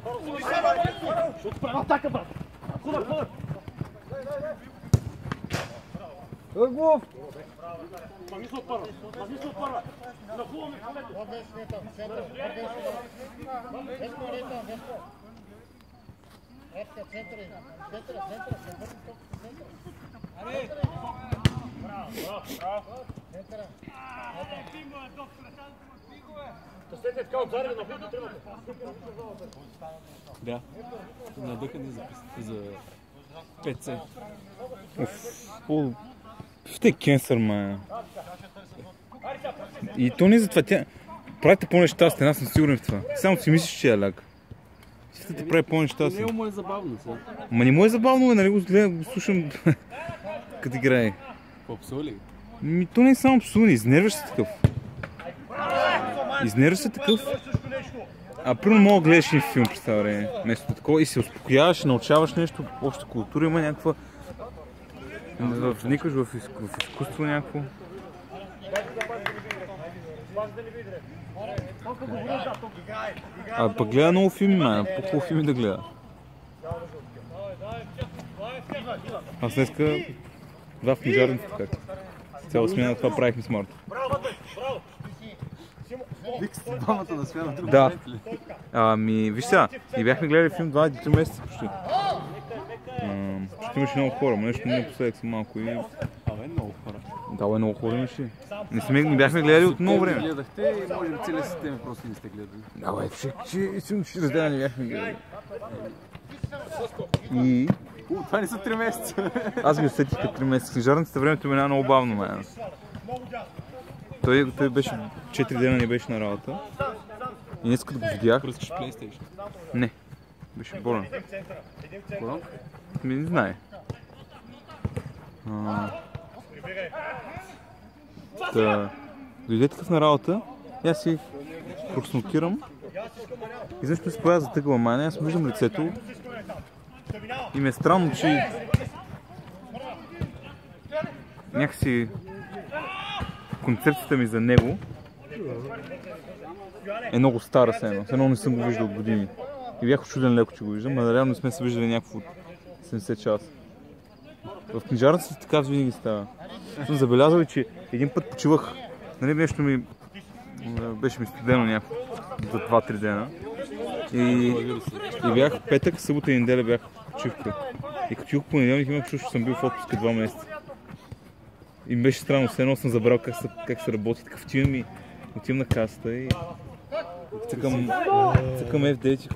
Атака, брат! Хубав! Ъглов! Мазни се от първа! На хубаво ми хвалето! Тъстете така отзади на хубаво тримата! Да. Надъхани за 5C. Ще е кенсър, ма. И то не за това. Тя правите по-нещастен, аз съм сигурен в това. Само си мислиш, че е ляг. Ще те прави по-нещастен. Не му е забавно сега. Ма не му е забавно, нали го гледам, го слушам като играе. По-псоли? То не е само псуване, изнерваш се такъв. Изнерваш се такъв. А примерно мога да гледаш един филм през това време, вместо такова и се успокояваш, научаваш нещо, обща култура има някаква. Вникаш в изкуство някакво. А пък гледа много филми, май, по-хубаво филми да гледа. Аз днеска два в книжарницата, как? Цяла смяна това правихме с Марто. Вика сте двамата на смяна, друг Да. Ами, виж сега, и бяхме гледали филм 2-3 месеца почти. Почти имаше много хора, но нещо не последък съм малко и... Абе, много хора. Да, много хора имаше. Не бяхме гледали от много време. Гледахте и може би целия системи просто не сте гледали. Абе, че разделя не бяхме гледали. И... Това не са 3 месеца. Аз ги усетих като 3 месеца. Книжарницата времето минава много бавно, мен. Той беше 4 дена не беше на работа. И днес като го видях... Пръскаш PlayStation? Не. Беше болен. Болен? Не знае. Дойде такъв на работа и аз си прокснокирам. И защо се появя затъгла майна, аз му виждам лицето. И ми е странно, че някакси концепцията ми за него е много стара с едно не съм го виждал от години. И бях очуден леко, че го виждам, а реално не сме се виждали някакво от 70 часа. В книжарницата така винаги става. Съм забелязал, че един път почивах, нали нещо ми беше ми студено някакво за 2-3 дена. И бях петък, събота и неделя бях почивка. И като чух понеделник имах чувство, че съм бил в отпуска 2 месеца. И ми беше странно, все едно съм забрал как се работи. Такъв отивам на касата и цъкам F9.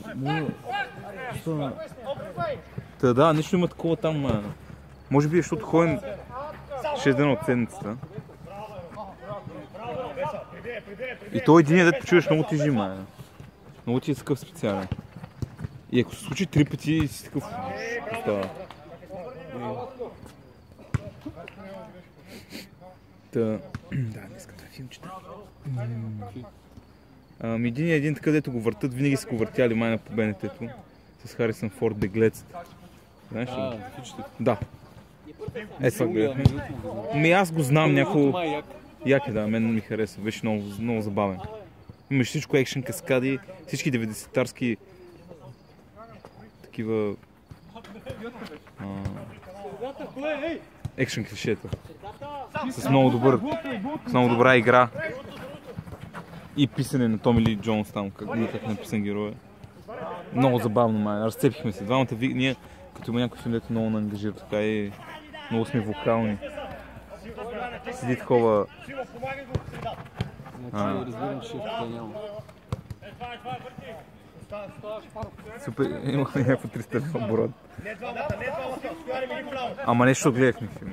Та да, нещо има такова там. Може би защото ходим 6 дена от седмицата. И то единия дет почуваш много тежи, май. Много ти е такъв специален. И ако се случи 3 пъти, си такъв остава. Да, днеска това филмчета. Един такъв, дето го въртат, винаги са го въртяли май на по БНТ-то. С Харисън Форд, Беглецът. Знаеш ли? Да. Това гледахме. Аз го знам няколко... Як е, да, мен ми хареса, беше много забавен. Имаш всичко екшен, каскади, всички 90-тарски такива екшен клишета. С много добра игра. И писане на Томи Ли Джонс там, как е написан героя. Много забавно, май. Разцепихме се. Двамата ние, като има някой филм, дето много ангажира, така и много сме вокални. Седи такова... Разбирам, че шефката няма. Супер, имахме някакво 300 лева оборот. Ама нещо гледахме филм.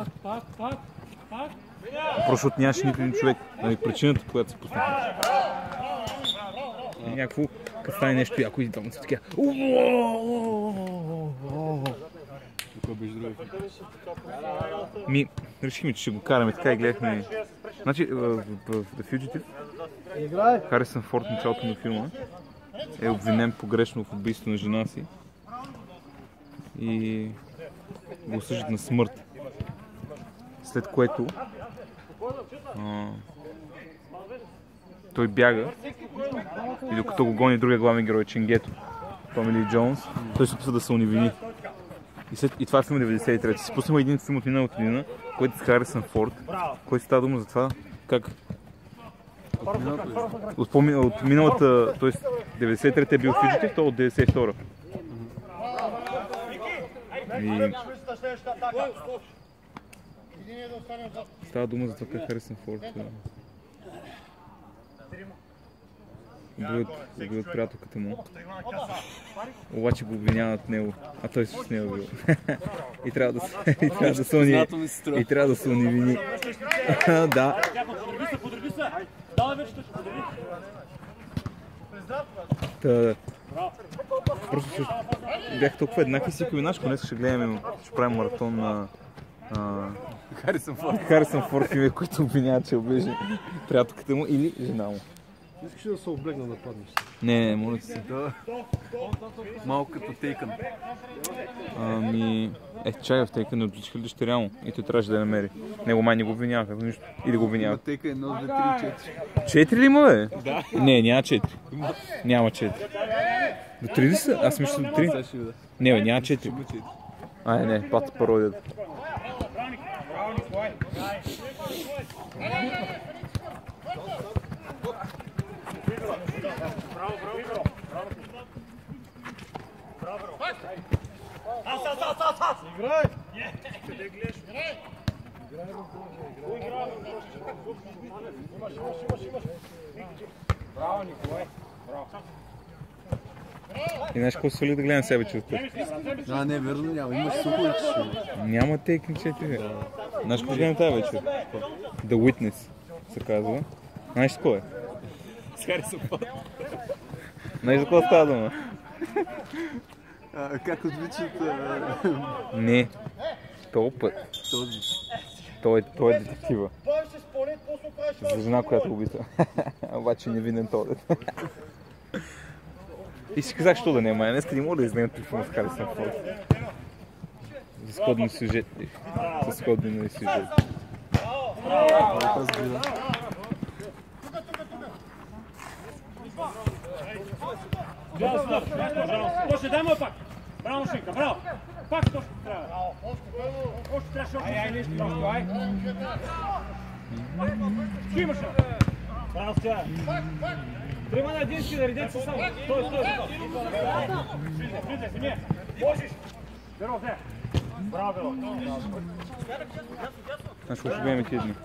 Просто нямаше нито един човек. Причината, която се пуснахме. Някакво, като стане нещо яко и там са такива. Кой беше другия филм? Решихме, че ще го караме така и гледахме. Значи, в The Fugitive, Харисън Форд в началото на филма е обвинен погрешно в убийство на жена си и го осъждат на смърт. След което той бяга и докато го гони другия главен герой, Ченгето, Томи Ли Джонс, той се опитва да се уневини. И това е филм 93. Си пуснахме един филм от миналата година, който е с Харисън Форд, който става дума за това как от миналата, т.е. 93-та е бил Фиджитив, то от 92-та. И става дума за това как Харисън Форд убиват приятелката му. Обаче го обвиняват него, а той също с него бил. И трябва да се уневини. Да. Просто бях толкова еднакви си, ако наш конец ще гледаме, ще правим маратон на Харисън Форд филми, които обвиняват, че обижи приятелката му или жена му. Искаш да се облегна да паднеш? Не, моля се. Да. Малко като Тейкън. Чай в Тейкън не отличиха ли дъщеря му и той трябваше да я намери. Него май не го обвиняваха за нищо. Или го обвиняват. Тейкън 1, 2, 3, 4. 4 ли има, бе? Да. Не, няма 4. Няма 4. До 3 ли са? Аз мисля до 3. Не, бе, няма 4. Не, пат пародията. Играй! Браво, Николай! И знаеш какво свалих да гледам себе, че успех? Не, верно няма. Имаш сухо. Няма Тейкън 4. Знаеш какво гледам тази вечер? The Witness се казва. Знаеш какво е? С Харисън Форд. Знаеш за какво става дума? Как отвичат... Не. Този път. Той е детектива. За жена, която убита. Обаче невинен този. И си казах, що да не, май днеска не мога да изгледам този филм с Харисън Форд. За сходни сюжети. За сходни сюжети. Точно, дай му пак! Браво, Шинка, браво! Пак точно трябва! Още трябваше още нещо, ай! Ще имаш! Браво, сега! Трима на един си, наредете се само! Стой! Влизай, Семе! Можеш! Беро, взе! Браво, Беро! Знаеш, какво ще гледаме тия дни?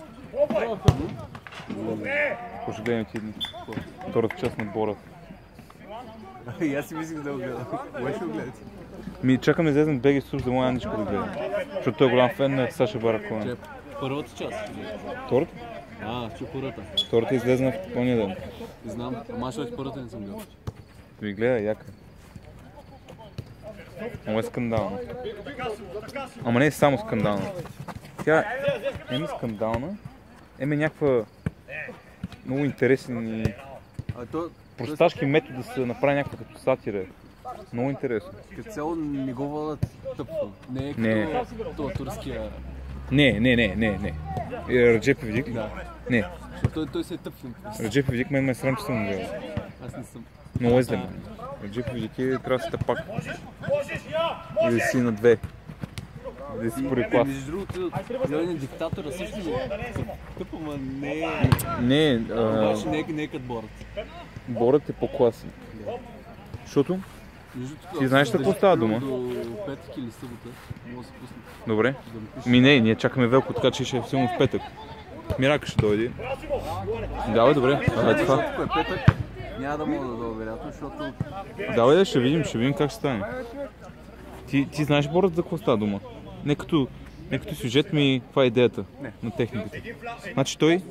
Какво ще гледаме тия дни? Втората част на Борат. И аз си мислих да го гледам. Кое ще го гледате? Чакаме да излезем Беги Суш, да му Яничко да гледам. Защото той е голям фен на Саша Барон Коен. Първата част? Втората? Че първата. Втората излезна в пълния ден. Знам, ама ще първата не съм гледал. Ви гледа, яка. Ама е скандална. Ама не е само скандална. Тя е скандална, някаква много интересен и просташки метод да се направи някаква като сатира. Много интересно. Като цяло не го водят тъпо. Не е като това турския... Не. Раджеп Иведик? Да. Не. Той се е тъп филм. Раджеп Иведик мен ме срам, че съм го гледал. Аз не съм. Много е зле. Раджеп Иведик трябва да си тъпак. Или си на две. Да си пори клас. Между другото, зеления диктатора също е тъпо, ма не е... Не, обаче не е като Борат. Борат е по-класен. Защото? Ти знаеш какво става дума? До петък или събота може да се пусне. Добре. Ние чакаме Велко, така че ще е филм в петък. Мирака ще дойде. Давай, добре. Това е петък. Няма да мога да дойда, вероятно, защото... Давай, ще видим как ще стане. Ти знаеш Борат за какво става дума? Не като сюжет ми, каква е идеята на техниката. Значи той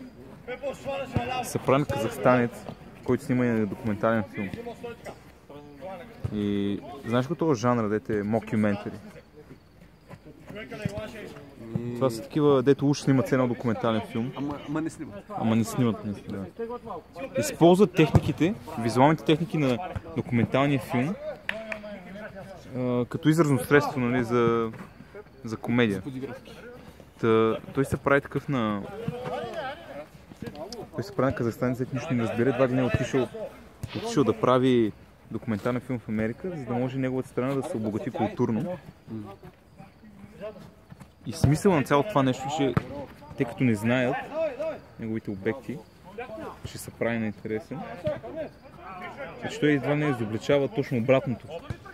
съпран казахстанец, който снима и документален филм. И знаеш го това жанра, дете е mockumentary? Това са такива, дето уж снимат едно документален филм. Ама не снимат. Ама не снимат, да. Използват техниките, визуалните техники на документалния филм, като изразно средство, нали, за комедия. Той се прави такъв на Той се прави на казахстанец, нищо не разбира, едва ли не е отишъл да прави документален филм в Америка, за да може неговата страна да се обогати културно. И смисъл на цялото това нещо, че тъй като не знаят неговите обекти, ще се прави на интересен. Значи той едва не изобличава точно обратното.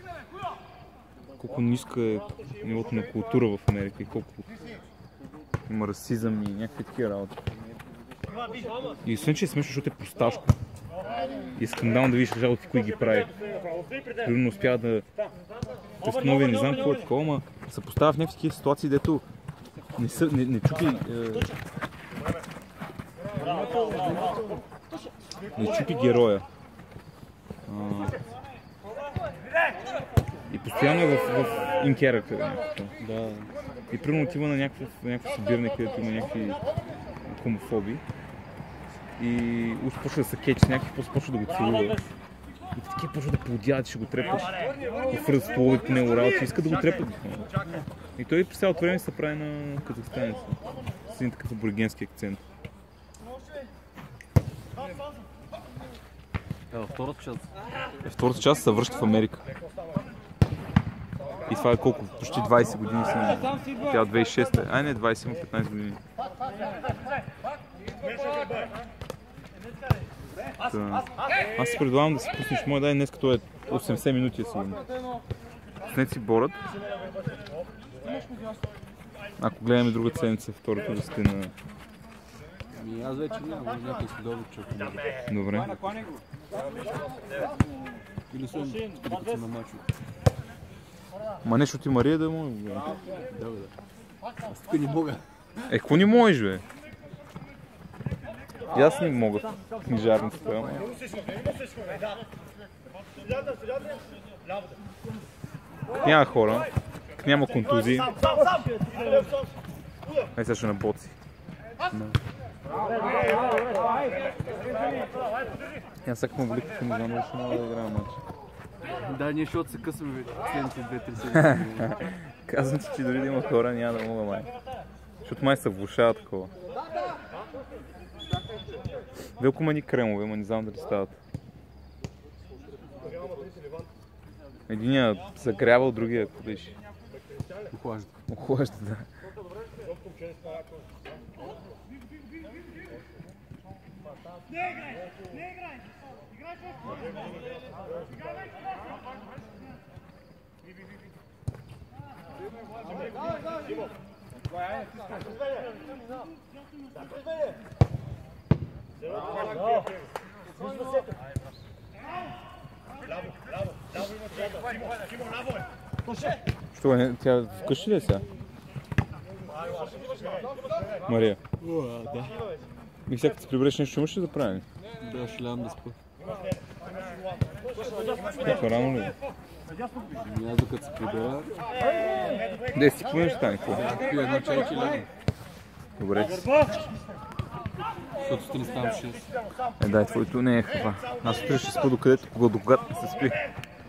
Колко ниска е нивото на култура в Америка и колко има расизъм и някакви такива работи. И освен, че е смешно, защото е просташко. И е скандално да видиш работи, кои ги прави. Примерно успява да през не знам какво е такова, ама се поставя в някакви такива ситуации, дето не чупи героя. И постоянно е в in character. Да. И примерно отива на някакво събиране, където има някакви хомофоби. И почва да се кечи с някакви, после почва да го целува. И такива почва да поудяват, ще го трепат. И фръд стволовете по него работа, иска да го трепат. И той през цялото време се прави на казахстанец. С един такъв аборигенски акцент. Втората част се връща в Америка. И това е колко? Почти 20 години съм. Тя 2006. Ай не, 20, има 15 години. Аз си предлагам да си пуснеш моя, дай днес като е 80 минути сигурно. Снет си Борът. Ако гледаме другата седмица, втората да сте на... Аз вече нямам, някой следове човек. Добре. Или съм като на мачо. Ма нещо ти Мария да може. Да. Аз тук не мога. Какво не можеш, бе? И аз не мога в книжарницата, ама... Няма хора, няма контузии. Ай сега ще на боци. Аз сега ме вликах, не знам дали ще мога да играя матч. Да, ние ще се късваме следните 2-3 седмици. Казвам ти, че дори да има хора, няма да мога май. Защото май се влушава такова. Велко има ни кремове, ама не знам дали стават. Единият загрявал, другия подеш. Охлажда. Охлажда, да. Не играй! Що е? Тя вкъщи ли е сега? Мария? Да. И сега като се прибереш нещо, имаш ли да правим? Да, ще лягам да спа. Какво рано ли? Аз докато се прибера... 10 си поне ще стане, какво? Пия едно чайче и лягам. Добре. Защото сте не ставам 6. Дай, твоето не е хава. Аз утре ще спа докъдето, когато не се спи.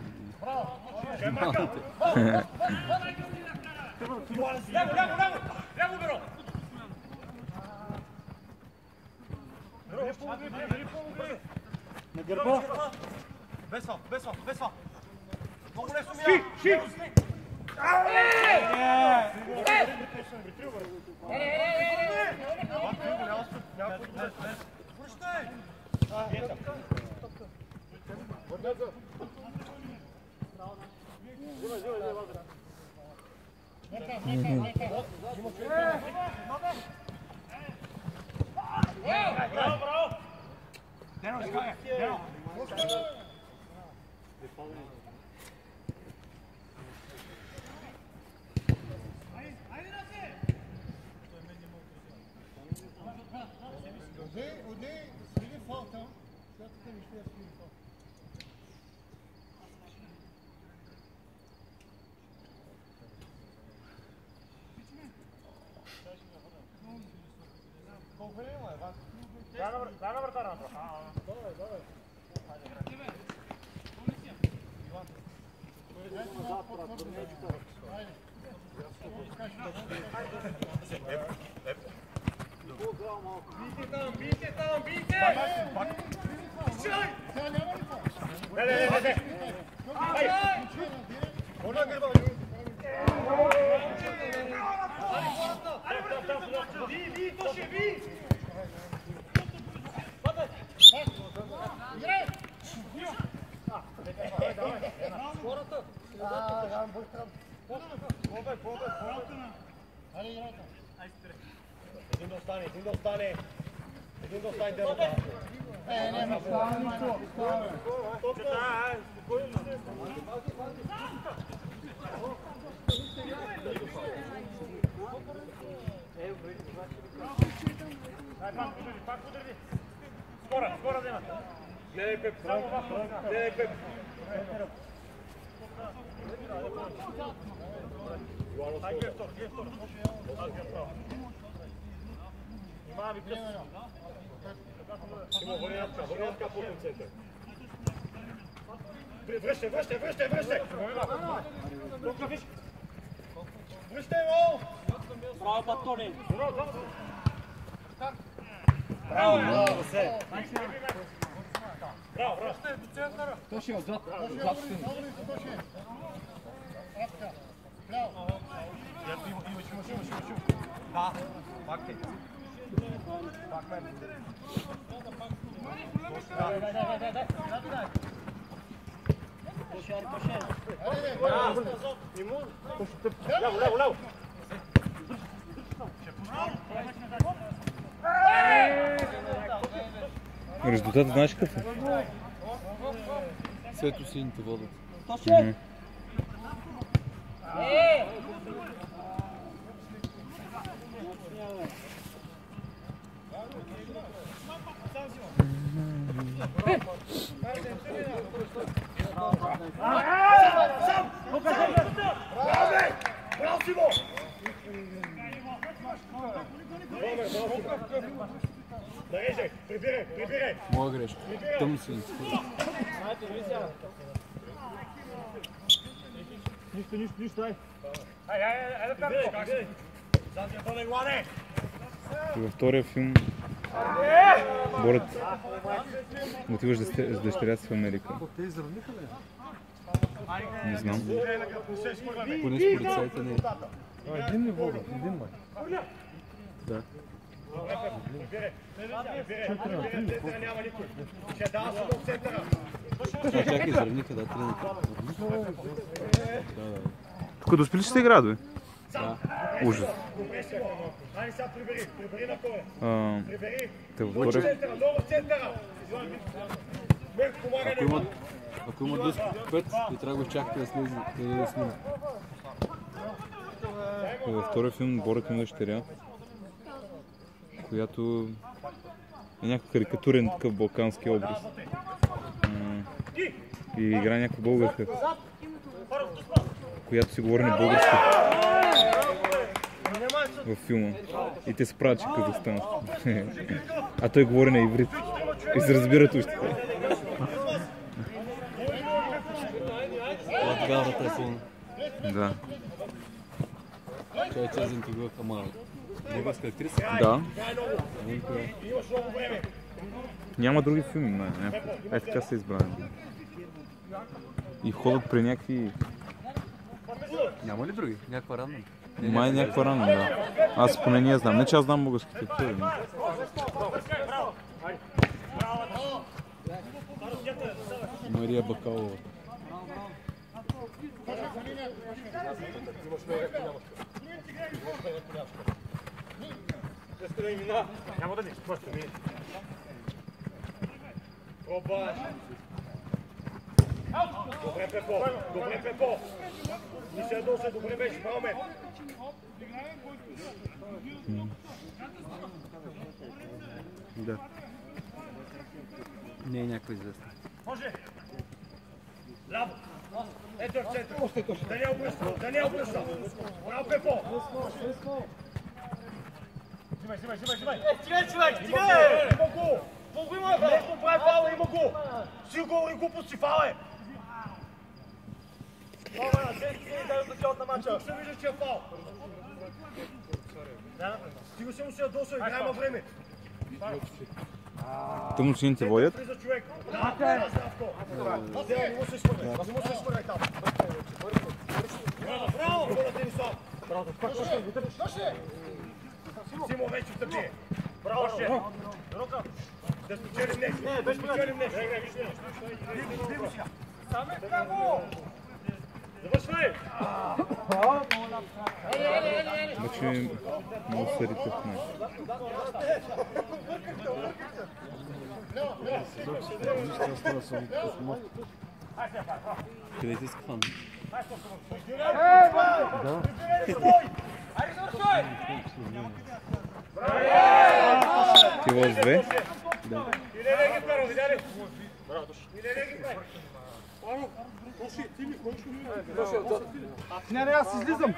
На гърба! Бесва! Много лесно ми! Ши! Бийте там, бийте! Не! Ona gırba. Бий, Тоши, бий! Играй! Един да остане. Един да остане дерата. Не, става. Пак подреди. Скоро вземат. Гледай Пеп, гледай Пеп. Ай, гледай втор. Аз гледам право. Внимава ви късно. Симо, върнятка по център. Връщай! Тук виж. Връщай, Мол! Браво, Батони! Браво, се! Браво! Тоши отзад. Да, пак е. Пак мен. Ляво! Резултатът знаеш какъв е? Сето сините водят. Браво, Симо! Нарежай, прибирай! Моя грешка. Тъмно сините. Нищо, ай! Ай, да караш! Задния бъде глане! Във втория филм Борът отиваш с дъщеря си в Америка. Те изравниха ли? Не знам. Поне с полицайите не е. Един не вода, един май. Да. Няма никой. Ще дава се до центъра. Чакай, изравниха, да, 3 Тук да успели ли сте играят, бе? Да. Ужас. Ай, сега прибери на коя. Прибери. Много в центъра. Ако има дъски път и трябва да го чакате да слезе, да снима. Във втория филм Борът има дъщеря, която е някакъв карикатурен такъв балкански образ. И играе някаква българка, която си говори на български във филма. И те се правят, че Казахстан. А той говори на иврит. И се разбират още. Това тогава да е пълно. Да. Чай, че зинтигува Камара. Българска актриса? Да. Имаш много време. Няма други филми, е така са избрани. И ходят при някакви... Няма ли други? Някаква ранна? Май някаква рана, да. Аз поне не знам. Не че аз знам българските актьори. Мария Бакалова. Няма да ни, просто ми. Пробаш. Добре, Пепо. Не се ядоса, добре беше, браво ме. Да. Не е някаква известна. Може. Ляво. Ето в център. Даниел Бръсъл. Браво, Пепо. Взимай. Стигай! Има гол! Колко има? Лесно прави фаула, има гол! Си гол и глупост си фаула е! Добре, на 10 минути да началото на матча. Тук се вижда, че е фаул. Ти го си му се ядосал, играем време. Тъмно сините водят. Симо вече тъпи. Браво, ще. Да спечелим нещо. Не, да спечелим нещо. Саме право! Завършвай! Значи мусорите в нас. Къде ти скъпвам? Да. Ти въз две? Да. Не, аз излизам.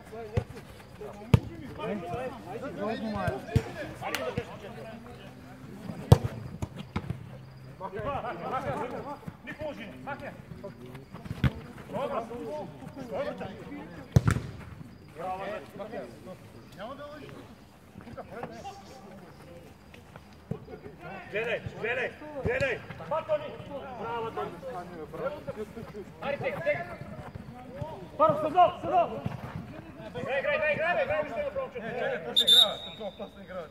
Гледай, гледай, гледай! Батони! Браво, Тони! Айде, тега! Първо, съдо! Играй, вижте го промче! Не, то ще играе, това опасно играе.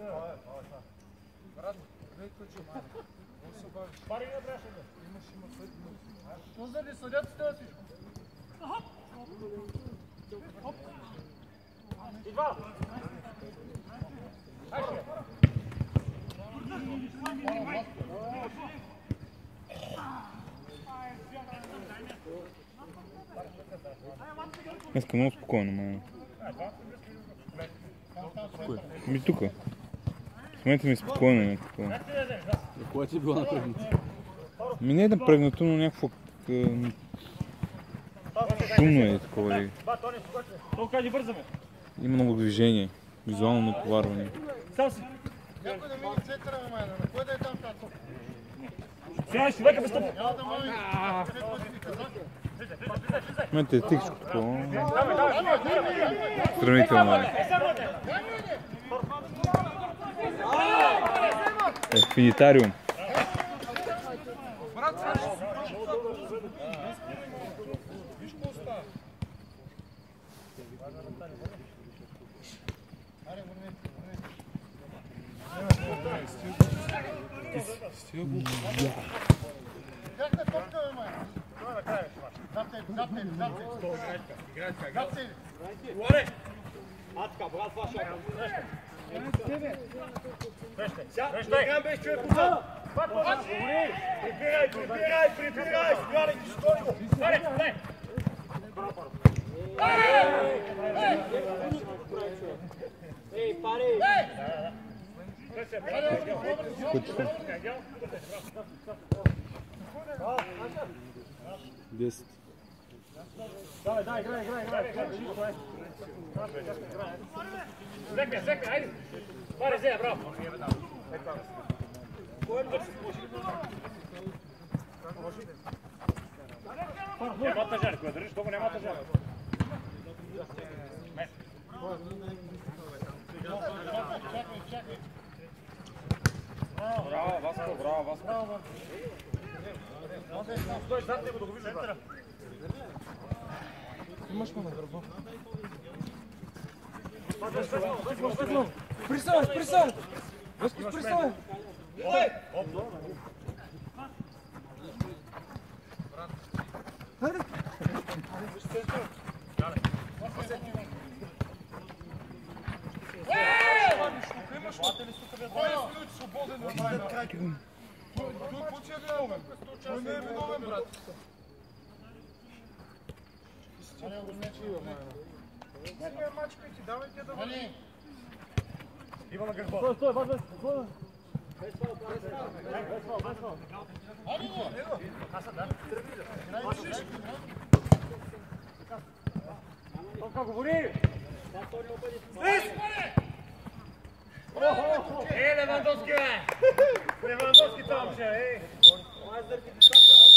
Пари не обряша, бе! Но за ли съдят с това всичко? Идва! Айде! Днеска много спокойно, май. Ми тука. В момента ми е спокойно някакво. Кое ти е било напрегнато? Ми не е напрегнато, но някакво шумно е такова. Толкова ни бързаме. Има много движение, визуално натоварване. Сам си. Някой да мини центъра, майна. На кой да е там тато? Сега човека безстъпва. Няма да мами. В момента е тихичко такова. Сравнително е. Финитариум. Бяхте топка, бе, майна. Зад тебе. Лоре! Атка, брат, ваша. Срещай! Играм без човек отзад. Прибирай! Сградай ти стойко! Дай! Ей, пари! Десет. Давай, играй. Зекне, айде! Пари, Зея, браво! Няма тъжар, кога държиш, толкова няма тъжар. Браво, Васко! Стой зад него да го вижда, брат. Имаш ме на гърба. Присъл! Васкос, присъл! Имаш ме! 20 минути свободен на майна. Той по-че е виновен. Той не е виновен, брат. Сега мачкайте, давайте да вали. Има на гърба. Стой, база. Толка говори! Левандовски, бе! Левандовски там ще, ей!